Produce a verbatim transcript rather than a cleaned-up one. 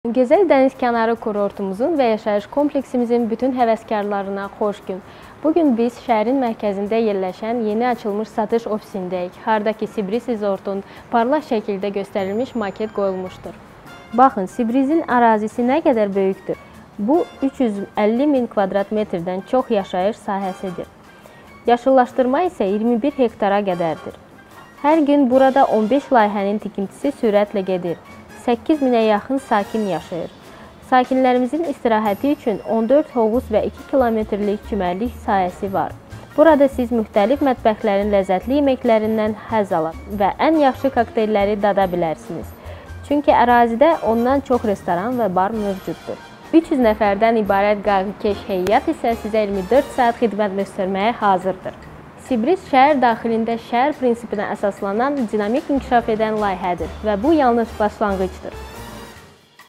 Gözəl dəniz kənarı kurortumuzun və yaşayış kompleksimizin bütün həvəskarlarına xoş gün. Bugün biz şəhərin mərkəzində yerləşən yeni açılmış satış ofisindəyik, hardakı Sibris Resortun parlaq şəkildə göstərilmiş maket qoyulmuşdur. Baxın, Sibrizin ərazisi nə qədər böyükdür. Bu üç yüz əlli min kvadrat metrdən çox yaşayış sahəsidir. Yaşıllaşdırma isə iyirmi bir hektara qədərdir. Hər gün burada on beş layihənin tikintisi sürətlə gedir. səkkiz minə yaxın sakin yaşayır. Sakinlərimizin istirahəti üçün on dörd hovuz və iki kilometrlik çimərlik sahəsi var. Burada siz müxtəlif mətbəxlərin ləzzətli yeməklərindən həzz alır və ən yaxşı kokteylləri dada bilərsiniz. Çünki ərazidə ondan çox restoran və bar mövcuddur. üç yüz nəfərdən ibarət qayğıkeş heyət isə sizə iyirmi dörd saat xidmət göstərməyə hazırdır. Sibris şəhər daxilində şəhər prinsipinə əsaslanan dinamik inkişaf edən layihədir və bu yalnız başlanğıcdır.